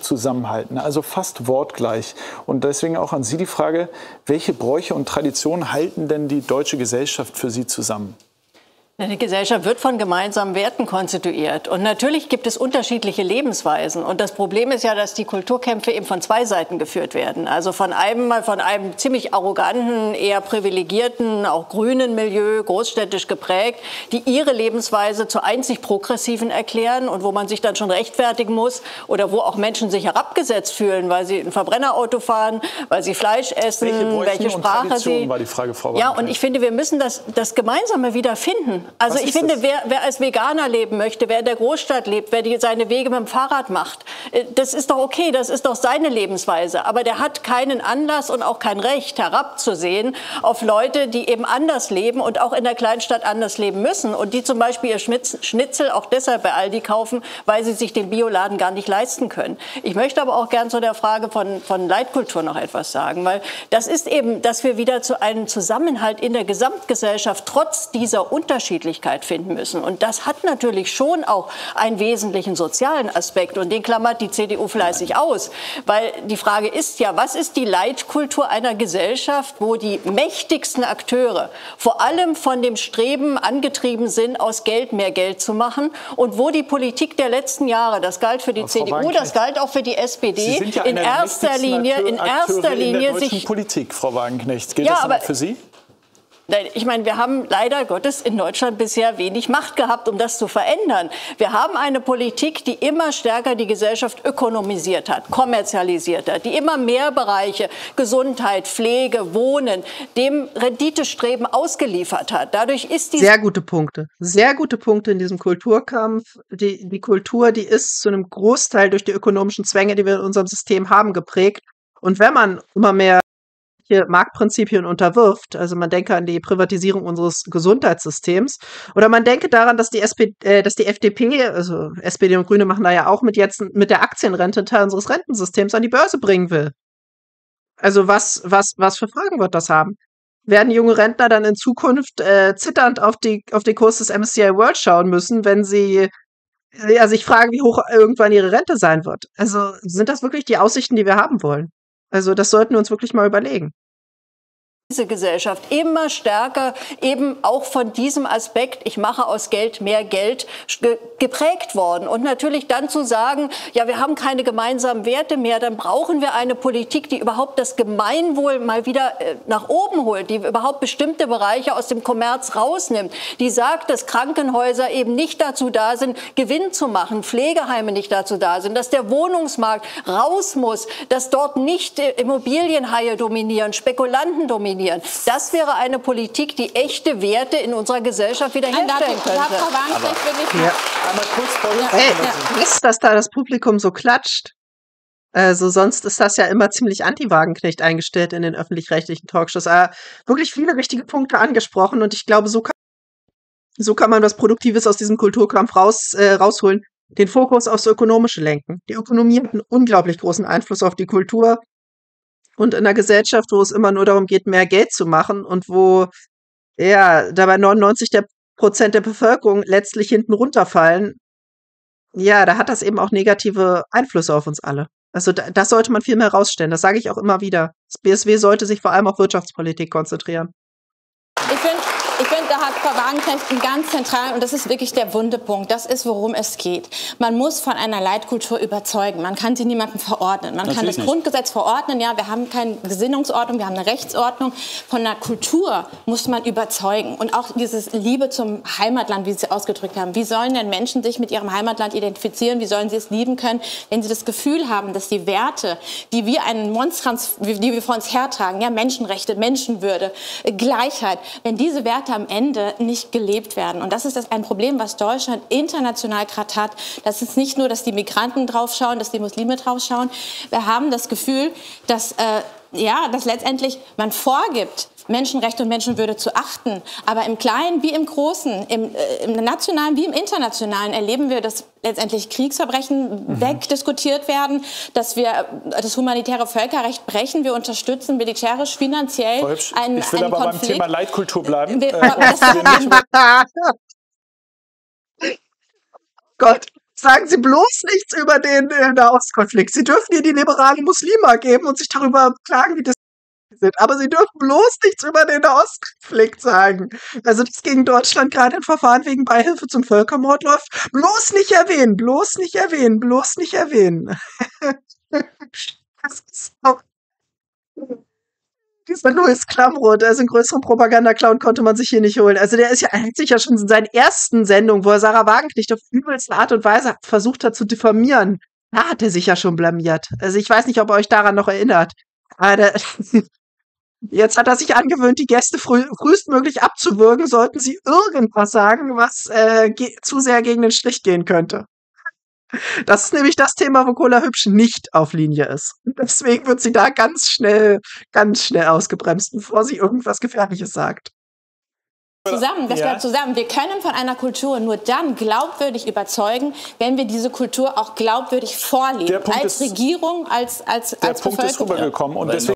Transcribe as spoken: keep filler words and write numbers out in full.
zusammenhalten, also fast wortgleich. Und deswegen auch an Sie die Frage, welche Bräuche und Traditionen halten denn die deutsche Gesellschaft für Sie zusammen? Eine Gesellschaft wird von gemeinsamen Werten konstituiert. Und natürlich gibt es unterschiedliche Lebensweisen. Und das Problem ist ja, dass die Kulturkämpfe eben von zwei Seiten geführt werden. Also von einem, von einem ziemlich arroganten, eher privilegierten, auch grünen Milieu, großstädtisch geprägt, die ihre Lebensweise zur einzig progressiven erklären und wo man sich dann schon rechtfertigen muss oder wo auch Menschen sich herabgesetzt fühlen, weil sie ein Verbrennerauto fahren, weil sie Fleisch essen, welche, welche Sprache sie... war die Frage, Frau Ja, und ich finde, wir müssen das, das Gemeinsame wieder finden. Also Was ich finde, wer, wer als Veganer leben möchte, wer in der Großstadt lebt, wer die, seine Wege mit dem Fahrrad macht, das ist doch okay, das ist doch seine Lebensweise. Aber der hat keinen Anlass und auch kein Recht, herabzusehen auf Leute, die eben anders leben und auch in der Kleinstadt anders leben müssen. Und die zum Beispiel ihr Schnitzel auch deshalb bei Aldi kaufen, weil sie sich den Bioladen gar nicht leisten können. Ich möchte aber auch gern zu der Frage von, von Leitkultur noch etwas sagen, weil das ist eben, dass wir wieder zu einem Zusammenhalt in der Gesamtgesellschaft trotz dieser Unterschiedlichkeit finden müssen. Und das hat natürlich schon auch einen wesentlichen sozialen Aspekt. Und den klammert die C D U fleißig aus. Weil die Frage ist ja, was ist die Leitkultur einer Gesellschaft, wo die mächtigsten Akteure vor allem von dem Streben angetrieben sind, aus Geld mehr Geld zu machen und wo die Politik der letzten Jahre, das galt für die C D U, das galt auch für die S P D, ja in erster Linie, in erster Linie in der sich... Politik, Frau Wagenknecht. Gilt ja, das aber, auch für Sie? Ich meine, wir haben leider Gottes in Deutschland bisher wenig Macht gehabt, um das zu verändern. Wir haben eine Politik, die immer stärker die Gesellschaft ökonomisiert hat, kommerzialisiert hat, die immer mehr Bereiche, Gesundheit, Pflege, Wohnen, dem Renditestreben ausgeliefert hat. Dadurch ist die... Sehr gute Punkte. Sehr gute Punkte in diesem Kulturkampf. Die, die Kultur, die ist zu einem Großteil durch die ökonomischen Zwänge, die wir in unserem System haben, geprägt. Und wenn man immer mehr Marktprinzipien unterwirft, also man denke an die Privatisierung unseres Gesundheitssystems oder man denke daran, dass die S P D, äh, dass die F D P, also S P D und Grüne machen da ja auch mit jetzt mit der Aktienrente einen Teil unseres Rentensystems an die Börse bringen will. Also was was was für Fragen wird das haben? Werden junge Rentner dann in Zukunft äh, zitternd auf die auf den Kurs des M S C I World schauen müssen, wenn sie ja, sich fragen, wie hoch irgendwann ihre Rente sein wird? Also sind das wirklich die Aussichten, die wir haben wollen? Also das sollten wir uns wirklich mal überlegen. Diese Gesellschaft immer stärker eben auch von diesem Aspekt, ich mache aus Geld mehr Geld, ge geprägt worden. Und natürlich dann zu sagen, ja, wir haben keine gemeinsamen Werte mehr, dann brauchen wir eine Politik, die überhaupt das Gemeinwohl mal wieder äh, nach oben holt, die überhaupt bestimmte Bereiche aus dem Kommerz rausnimmt, die sagt, dass Krankenhäuser eben nicht dazu da sind, Gewinn zu machen, Pflegeheime nicht dazu da sind, dass der Wohnungsmarkt raus muss, dass dort nicht äh, Immobilienhaie dominieren, Spekulanten dominieren. Das wäre eine Politik, die echte Werte in unserer Gesellschaft wiederherstellen könnte. Hey, ist, dass da das Publikum so klatscht? Also sonst ist das ja immer ziemlich anti-Wagenknecht eingestellt in den öffentlich-rechtlichen Talkshows. Aber wirklich viele wichtige Punkte angesprochen und ich glaube, so kann, so kann man was Produktives aus diesem Kulturkampf raus, äh, rausholen. Den Fokus aufs Ökonomische lenken. Die Ökonomie hat einen unglaublich großen Einfluss auf die Kultur. Und in einer Gesellschaft, wo es immer nur darum geht, mehr Geld zu machen und wo ja dabei neunundneunzig Prozent der Bevölkerung letztlich hinten runterfallen, ja, da hat das eben auch negative Einflüsse auf uns alle. Also da, das sollte man viel mehr herausstellen. Das sage ich auch immer wieder. Das B S W sollte sich vor allem auf Wirtschaftspolitik konzentrieren. Ich finde, ich find, da hat Frau Wagenknecht einen ganz zentralen, und das ist wirklich der wunde Punkt, das ist, worum es geht. Man muss von einer Leitkultur überzeugen. Man kann sie niemandem verordnen. Man Natürlich kann das nicht. Grundgesetz verordnen, ja, wir haben keine Gesinnungsordnung, wir haben eine Rechtsordnung. Von der Kultur muss man überzeugen. Und auch dieses Liebe zum Heimatland, wie Sie es ausgedrückt haben. Wie sollen denn Menschen sich mit ihrem Heimatland identifizieren? Wie sollen sie es lieben können, wenn sie das Gefühl haben, dass die Werte, die wir einen Monstrans, die wir vor uns hertragen, ja, Menschenrechte, Menschenwürde, Gleichheit, wenn diese Werte am Ende nicht gelebt werden. Und das ist das ein Problem, was Deutschland international gerade hat. Das ist nicht nur, dass die Migranten draufschauen, dass die Muslime draufschauen. Wir haben das Gefühl, dass, äh, ja, dass letztendlich man vorgibt, Menschenrechte und Menschenwürde zu achten. Aber im Kleinen wie im Großen, im, äh, im Nationalen wie im Internationalen erleben wir, dass letztendlich Kriegsverbrechen mhm. wegdiskutiert werden, dass wir das humanitäre Völkerrecht brechen. Wir unterstützen militärisch, finanziell Hübsch, einen Ich will einen aber Konflikt. beim Thema Leitkultur bleiben. Wir, äh, Gott. Sagen Sie bloß nichts über den äh, Nahostkonflikt. Sie dürfen ihr die liberale Muslima geben und sich darüber klagen, wie das sind. Aber Sie dürfen bloß nichts über den Nahostkonflikt sagen. Also, dass gegen Deutschland gerade ein Verfahren wegen Beihilfe zum Völkermord läuft, bloß nicht erwähnen, bloß nicht erwähnen, bloß nicht erwähnen. Das ist auch dieser Louis Klamroth, also einen größeren Propagandaclown konnte man sich hier nicht holen. Also der ist ja, er hat sich ja schon in seinen ersten Sendungen, wo er Sarah Wagenknecht auf übelste Art und Weise versucht hat zu diffamieren, da hat er sich ja schon blamiert. Also ich weiß nicht, ob ihr euch daran noch erinnert. Aber der, jetzt hat er sich angewöhnt, die Gäste früh, frühestmöglich abzuwürgen, sollten sie irgendwas sagen, was äh, zu sehr gegen den Strich gehen könnte. Das ist nämlich das Thema, wo Cola Hübsch nicht auf Linie ist. Deswegen wird sie da ganz schnell, ganz schnell ausgebremst, bevor sie irgendwas Gefährliches sagt. Zusammen, das gehört zusammen. Wir können von einer Kultur nur dann glaubwürdig überzeugen, wenn wir diese Kultur auch glaubwürdig vorleben. Als Regierung, als, als, der als Punkt Bevölkerung. ist rübergekommen. Und deswegen